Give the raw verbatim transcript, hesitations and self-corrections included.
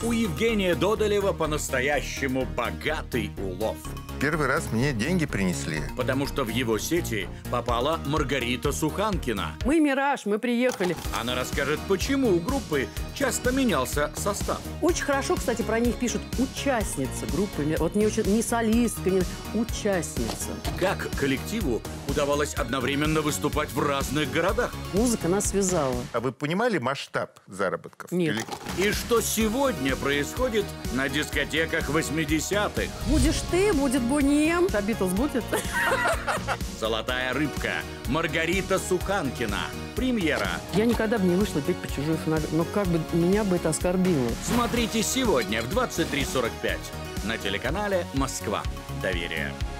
У Евгения Додолева по-настоящему богатый улов. Первый раз мне деньги принесли. Потому что в его сети попала Маргарита Суханкина. Мы «Мираж», мы приехали. Она расскажет, почему у группы часто менялся состав. Очень хорошо, кстати, про них пишут участница группы. Вот не, не солистка, не участница. Как коллективу удавалось одновременно выступать в разных городах? Музыка нас связала. А вы понимали масштаб заработков? Нет. Или... И что сегодня происходит на дискотеках восьмидесятых? Будешь ты, будет Бонем. А Битлз будет? «Золотая рыбка», Маргарита Суханкина. Премьера. Я никогда бы не вышла петь по чужой фонограмме. Но как бы меня бы это оскорбило. Смотрите сегодня в двадцать три сорок пять на телеканале «Москва. Доверие».